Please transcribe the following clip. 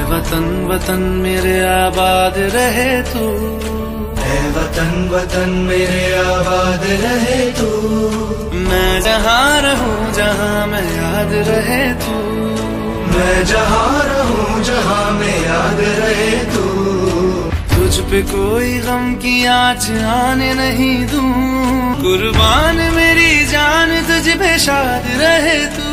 वतन वतन मेरे आबाद रहे तू, ऐ वतन वतन मेरे आबाद रहे तू। मैं जहाँ रहूं जहाँ मैं याद रहे तू, मैं जहाँ रहूं जहाँ मैं याद रहे तू। तुझ पे कोई गम की आँच आने नहीं दूं, कुर्बान मेरी जान तुझ पे शाद रहे तू।